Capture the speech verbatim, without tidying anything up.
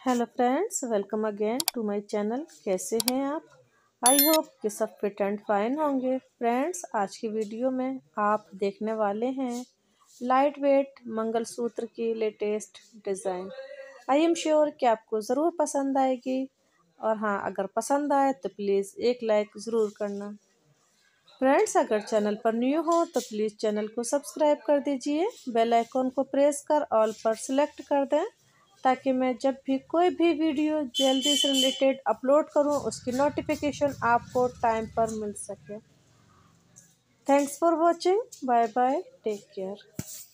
Hello friends, welcome again to my channel. कैसे हैं आप? आई होप कि सब फिट एंड फाइन होंगे। फ्रेंड्स, आज की वीडियो में आप देखने वाले हैं लाइट वेट मंगलसूत्र की latest design. I am sure कि आपको ज़रूर पसंद आएगी, और हाँ, अगर पसंद आए तो प्लीज़ एक लाइक ज़रूर करना। फ्रेंड्स, अगर चैनल पर न्यू हो तो प्लीज़ चैनल को सब्सक्राइब कर दीजिए। बेल आइकॉन को प्रेस कर ऑल पर सेलेक्ट कर दें, ताकि मैं जब भी कोई भी वीडियो जल्दी से रिलेटेड अपलोड करूं, उसकी नोटिफिकेशन आपको टाइम पर मिल सके। Thanks for watching. Bye bye, take care.